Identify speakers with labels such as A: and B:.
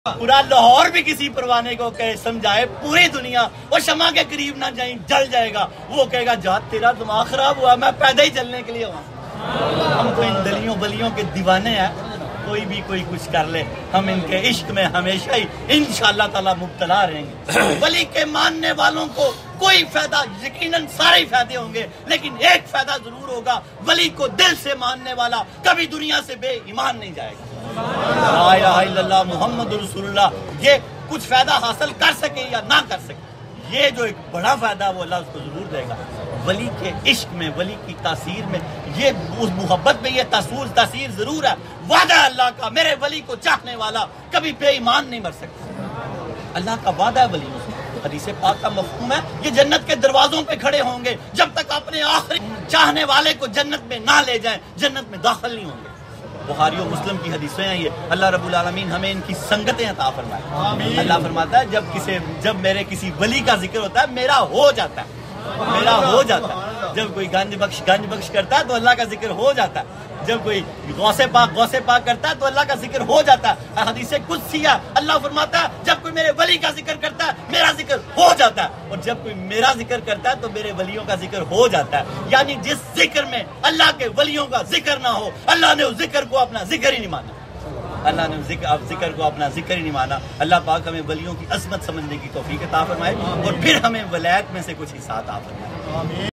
A: पूरा लाहौर भी किसी परवाने को कहे समझाए पूरी दुनिया वो शमा के करीब ना जाए जल जाएगा। वो कहेगा जा तेरा दिमाग खराब हुआ, मैं पैदा ही चलने के लिए हुआ। हम तो इन दलियों बलियों के दीवाने हैं, कोई भी कोई कुछ कर ले हम इनके इश्क में हमेशा ही इंशाअल्लाह ताला मुब्तला रहेंगे। वली के मानने वालों को कोई फायदा, यकीनन सारे फायदे होंगे, लेकिन एक फायदा जरूर होगा, वली को दिल से मानने वाला कभी दुनिया से बेईमान नहीं जाएगा। ला इलाहा इल्लल्लाह मुहम्मद रसूलुल्लाह, ये कुछ फायदा हासिल कर सके या ना कर सके, ये जो एक बड़ा फायदा वो अल्लाह उसको जरूर देगा। वली के इश्क में, वली की तासीर में, ये उस मोहब्बत में ये तासीर जरूर है। वादा अल्लाह का, मेरे वली को चाहने वाला कभी बेईमान नहीं मर सकता। अल्लाह का वादा है वली से। हदीस पाक का मफ़हूम है ये जन्नत के दरवाजों पे खड़े होंगे, जब तक अपने आखिरी चाहने वाले को जन्नत में ना ले जाएं जन्नत में दाखिल नहीं होंगे। बुखारी और मुस्लिम की हदीसें हैं ये। अल्लाह रब्बुल आलमीन हमें इनकी संगतें अता फरमाए। अल्लाह फरमाता है जब मेरे किसी वली का जिक्र होता है मेरा हो जाता है, मेरा हो जाता है। जब कोई गंज बख्श करता है तो अल्लाह का जिक्र हो जाता है। जब कोई गौसे पाक करता है तो अल्लाह का जिक्र हो जाता है। हदीसे कुदसिया अल्लाह फरमाता है जब कोई मेरे वली का जिक्र करता है मेरा जिक्र हो जाता है, और जब कोई मेरा जिक्र करता है तो मेरे वलियों का जिक्र हो जाता है। यानी जिस जिक्र में अल्लाह के वलियों का जिक्र ना हो, अल्लाह ने उस जिक्र को अपना जिक्र ही नहीं माना। अल्लाह ने जिक्र को अपना जिक्र ही नहीं माना। अल्लाह पाक हमें वलियों की अज़मत समझने की तौफीक अता फरमाए और फिर हमें वलायत में से कुछ हिस्सा अता फरमाए।